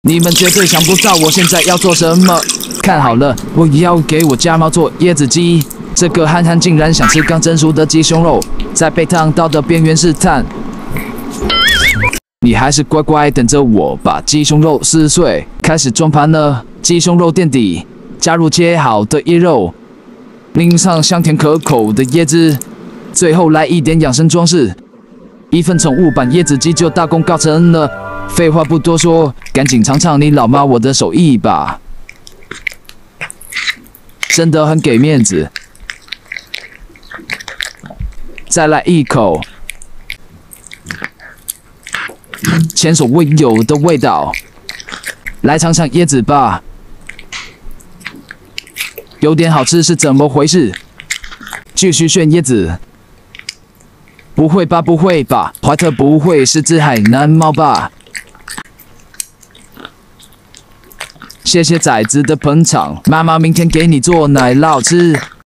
你们绝对想不到我现在要做什么。看好了，我要给我家猫做椰子鸡。这个憨憨竟然想吃刚蒸熟的鸡胸肉，在被烫到的边缘试探。你还是乖乖等着我把鸡胸肉撕碎，开始装盘了。鸡胸肉垫底，加入切好的椰肉，淋上香甜可口的椰汁，最后来一点养生装饰。一份宠物版椰子鸡就大功告成了。废话不多说，赶紧尝尝你老妈我的手艺吧，真的很给面子。再来一口，前所未有的味道。来尝尝椰子吧，有点好吃是怎么回事？继续炫椰子。不会吧，不会吧，怀特不会是只海南猫吧？谢谢崽子的捧场，妈妈明天给你做奶酪吃。